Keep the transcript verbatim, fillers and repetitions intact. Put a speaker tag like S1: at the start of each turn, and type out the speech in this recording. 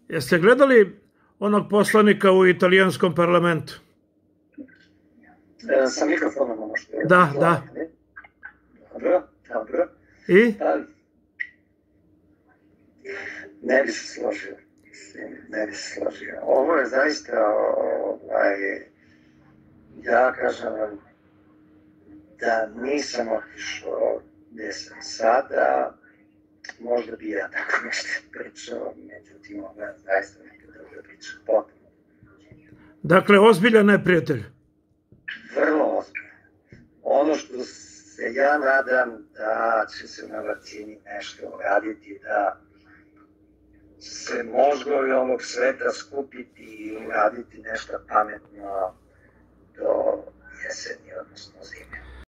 S1: Jeste gledali onog poslanika u italijanskom parlamentu?
S2: E, sa mikrofonom možete.
S1: Da, da.
S2: Dobro, dobro.
S1: I?
S2: Pa, ne bi se složio. Ne bi se složio. Ovo je zaista, ovaj, ja kažem vam, da nisam otišao gdje sam sada, možda bi ja tako nešto pričao, međutim, ovo je zaista neka druga priča, potpuno.
S1: Dakle, ozbiljan neprijatelj.
S2: Vrlo ozbiljan. Ono što se ja nadam da će se na vakcini nešto uraditi, da se mozgovi ovog sveta skupiti i uraditi nešto pametno do jeseni, odnosno zime.